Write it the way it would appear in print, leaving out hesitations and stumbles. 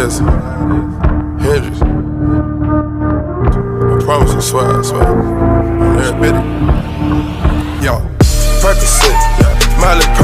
this. Hendrix. I promise you, swear, I swear. Every bit. Yo, Percocet, Miley